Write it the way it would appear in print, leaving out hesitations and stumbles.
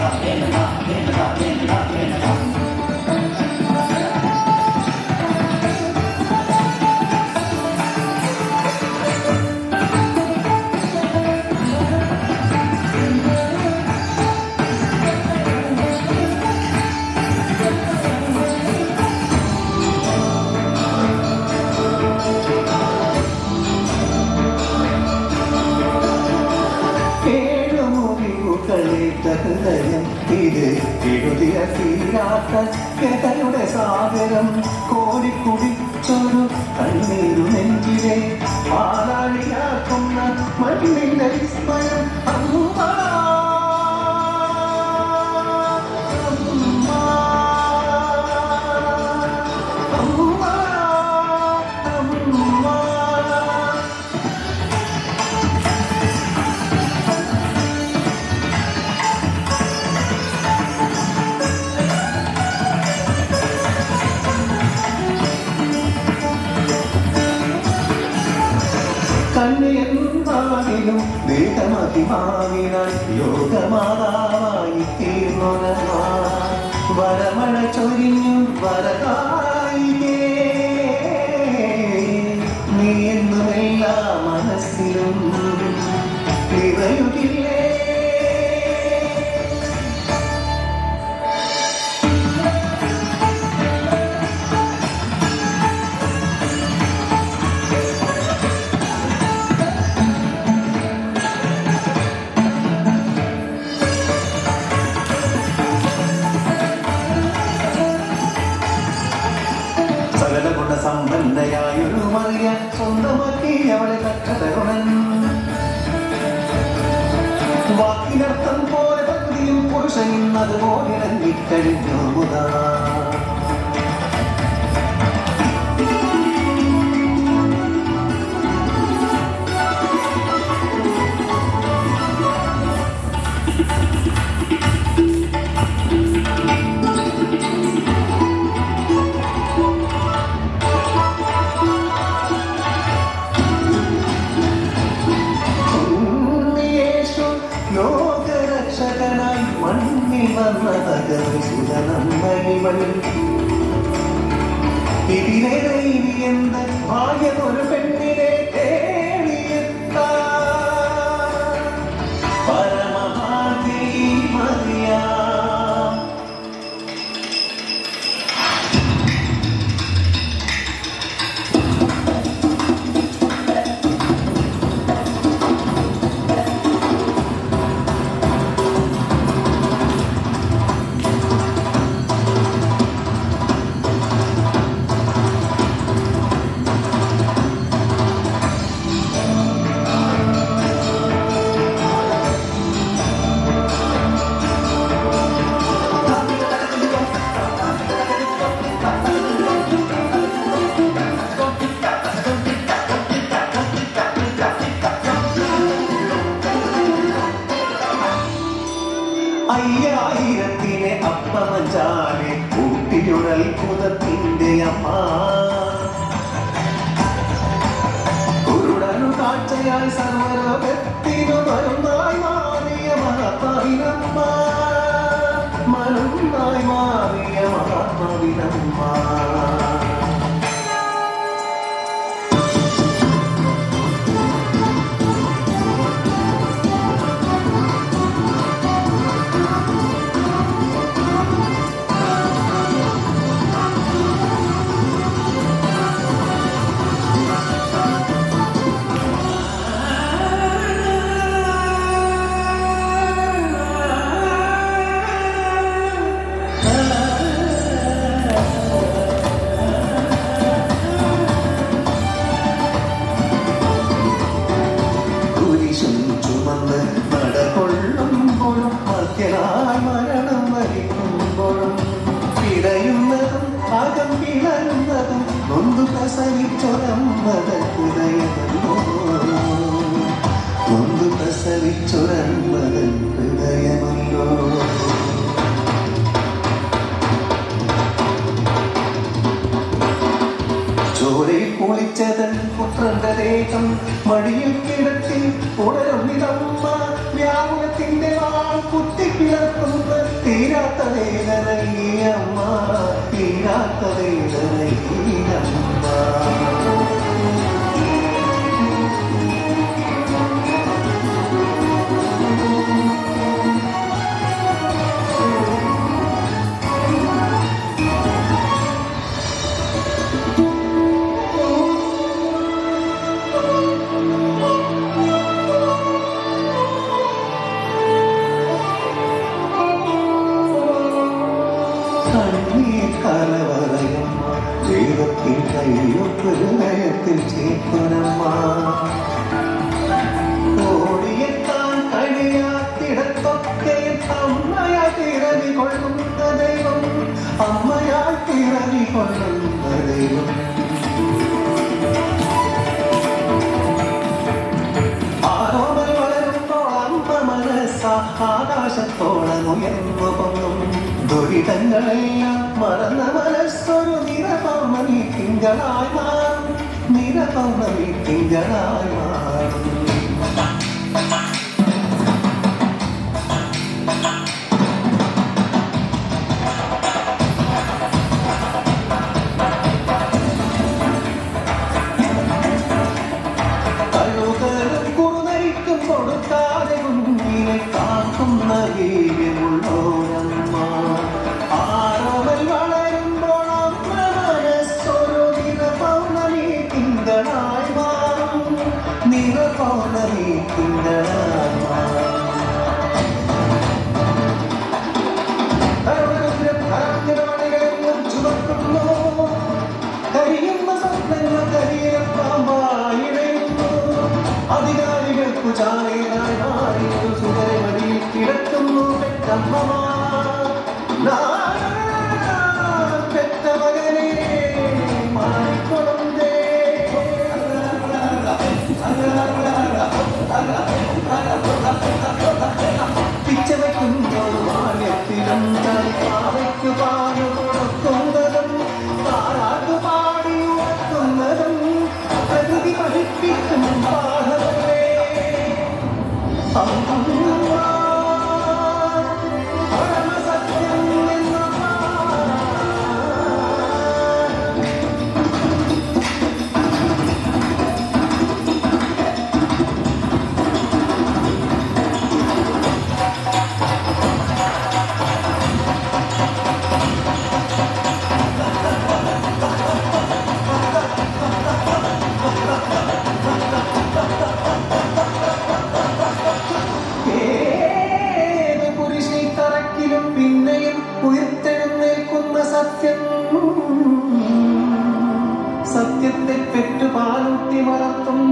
ഹൃദയം ഇത് എഴുതിയ തീരാത്ത കഥയുടെ സാഗരം കോരിക്കുടിച്ചൊരു കണ്ണീരു നെഞ്ചിലെ പാലാഴിയാക്കുന്ന മണ്ണിന്റെ വിസ്മയം കണ്ണിയെന്താകിലും ദേഹമതിമാവിനാൽ ലോകമാതാവായി തീർന്നൊരമാ വരമഴ ചൊരിഞ്ഞു വരകായികേ നീ എന്നും എല്ലാ മനസ്സിലും നിറയുകില്ലേ സമ്പന്നയായൊരു മറിയ സ്വന്തമാക്കി അവളെ കട്ടതരുണൻ വാക്കിനർത്ഥം പോലെ പകുതിയും പുരുഷനും അതുപോലെ ഇറങ്ങിക്കഴിഞ്ഞു മുതാ ലോകരക്ഷകനായി മണ്ണിൽ വന്ന തകർസുതനമ്മണിവൾ ഇതിനെ എന്ത് ഭാഗ്യമൊരു പെണ്ണിനെ തേടിയെത്താ പരമഭാഗ്യ മറിയാ അയ്യായിരത്തിനെ അപ്പമഞ്ചാലെ കൂട്ടിയുടൽഭുതത്തിന്റെ അമ്മ കുരുടനു കാഴ്ചയായി സർവലോകത്തിനു മരുന്നായി മാറിയ മഹാത്മാവിനമ്മ മരുന്നായി മാറിയ മഹാത്മാവിനമ്മ മരണം വരിക്കുമ്പോഴും പിടയുന്നതും അകം പിളരുന്നതും നൊന്തു പ്രസവിച്ചൊരമ്മതൻ ഹൃദയമല്ലോ നൊന്തു പ്രസവിച്ചൊരമ്മതൻ ഹൃദയമല്ലോ ചോരയിൽ കുളിച്ചതൻ പുത്രന്റെ ദേഹം മടിയിൽ കിടത്തി ഉടരുന്നിതമ്മ വ്യാകുലത്തിന്റെ വാൾ കുത്തിക്കിളർക്കുന്ന തീരാത്ത വേദന ഈ അമ്മ, തീരാത്ത വേദന ഈ അമ്മ. കലവറയമ്മ ദൈവത്തിൻ കൈയൊപ്പ് ഹൃദയത്തിൽ ചേർക്കുന്നമ്മ. ഓടിയെത്താൻ കഴിയാത്തിടത്തൊക്കെ അമ്മയായി തിരഞ്ഞു കൊള്ളുന്ന ദൈവം, അമ്മയായി തിരഞ്ഞു കൊള്ളുന്ന ദൈവം. ആരോമൽ വളരുമ്പോൾ അമ്മ മനസ്സ ആകാശത്തോളം ഉയർന്നു പൊങ്ങും. ദുരിതങ്ങളെല്ലാം മറന്ന മനസ്സൊരു നിറപൗർണമി തിങ്കളായി മാറും, നിറപൗർണമി തിങ്കളായി മാറും. കഴുകലും കുറുനരിക്കും കൊടുക്കാതെ കുഞ്ഞിനെ കാക്കുന്ന വീര്യമുള്ളോരമ്മ. ആരോമൽ വളരുമ്പോൾ അമ്മ മനസ്സൊരു നിറപൗർണമി തിങ്കളായി മാറും, നിറപൗർണമി തിങ്കളായി മാറും. ധർമ്മമണികളെന്നും ചുമക്കുന്നു, കരിയുന്ന സ്വപ്നങ്ങൾ കരിയപ്പാമ്പായിടയുന്നു. അധികാരികൾക്കു ചാരയായി മാറിയൊരു സുതരമടിയിൽ കിടക്കുന്നു പെറ്റമ്മമാർ. പെറ്റ മകനെ മാറിക്കൊണ്ടേ പിച്ചവയ്ക്കുന്നോ മാന്യത്തിലും പാവയ്ക്കു പാല് കൊടുക്കുന്നതും താരാട്ടു പാടി ഉറക്കുന്നതും പ്രകൃതി പഠിപ്പിക്കും പാഠമേ. പരമസത്യം എന്ന പിന്നെയും ഉയർത്തെഴുന്നേൽക്കുന്ന സത്യം, സത്യത്തെ പെറ്റു പാലൂട്ടി വളർത്തും